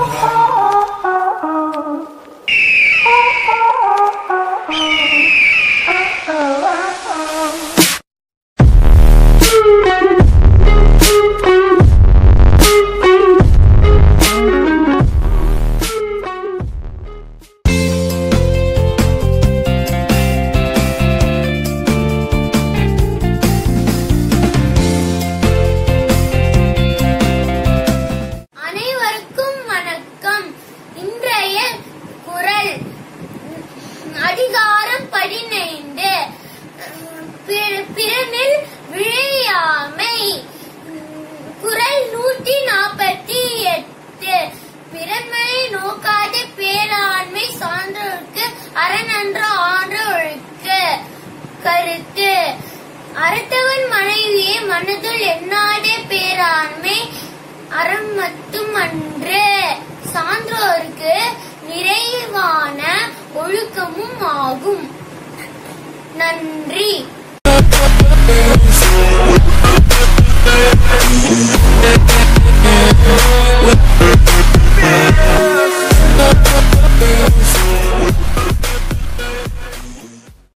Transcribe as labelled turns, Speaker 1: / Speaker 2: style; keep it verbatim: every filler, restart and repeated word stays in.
Speaker 1: அதிகாரம் பதினைந்து. பிறனில் விழையாமை. குறள் நூற்றி நாற்பத்தி எட்டு. பிறன்மையை நோக்காத பேராண்மை சான்றோர்க்கு அறநன்ற ஆன்ற ஒழுக்கு. கருத்து: அறத்தவன் மனைவியை மனதுள் எண்ணாத பேராண்மை அறம் மட்டும் அன்று, சான்றோர்க்கு நிறைவான ஒழுக்கமும் ஆகும். நன்றி.